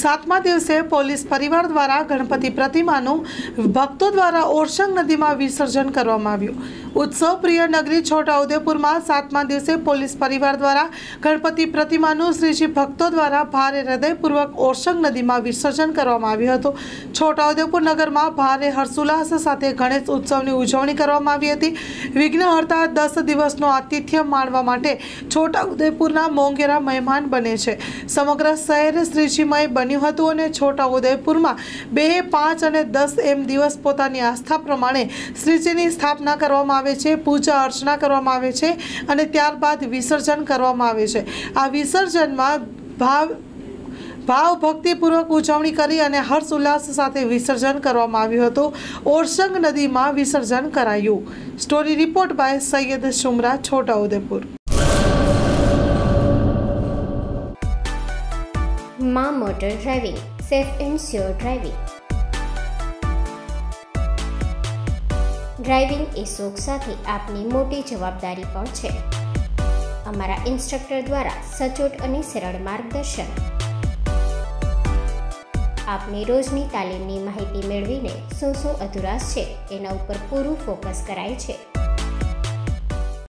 સાતમા દિવસે પોલીસ પરિવાર દ્વારા ગણપતિ પ્રતિમાનું ભક્તો દ્વારા ઓરસંગ નદીમાં વિસર્જન કરવામાં આવ્યું। ઉત્સવ પ્રિય નગરી છોટાઉદેપુરમાં સાતમા દિવસે પોલીસ પરિવાર દ્વારા ગણપતિ પ્રતિમાનું શ્રીજી ભક્તો દ્વારા ભારે હૃદયપૂર્વક ઓરસંગ નદીમાં વિસર્જન કરવામાં આવ્યું હતું। છોટાઉદેપુર નગરમાં ભારે હર્ષોલ્લાસ સાથે ગણેશ ઉત્સવની ઉજવણી કરવામાં આવી હતી। વિઘ્નહર્તા 10 દિવસનો આતિથ્ય માણવા માટે છોટાઉદેપુરના મોંઘેરા મહેમાન બને છે। સમગ્ર શહેર શ્રીજીમય બન્યું હતું અને છોટાઉદેપુરમાં 2, 5 અને 10 એમ દિવસ પોતાની આસ્થા પ્રમાણે શ્રીજીની સ્થાપના કરવામાં આવે છે, પૂજા અર્ચના કરવામાં આવે છે અને ત્યારબાદ વિસર્જન કરવામાં આવે છે। આ વિસર્જનમાં ભાવ ભક્તિપૂર્વક ઉજવણી કરી અને હર્ષ ઉલ્લાસ સાથે વિસર્જન કરવામાં આવ્યું હતું। ઓરસંગ નદીમાં વિસર્જન કરાયું। Story report by Saiyad Shumra, Chhotaudepur. માં motor driving, safe and sure driving. Driving એ શોખ સાથે આપની મોટી જવાબદારી પણ છે। અમારા ઇન્સ્ટ્રક્ટર દ્વારા સચોટ અને સરળ માર્ગદર્શન આપની રોજની તાલીમની માહિતી મેળવીને શું અધુરાશ છે એના ઉપર પૂરું ફોકસ કરાય છે।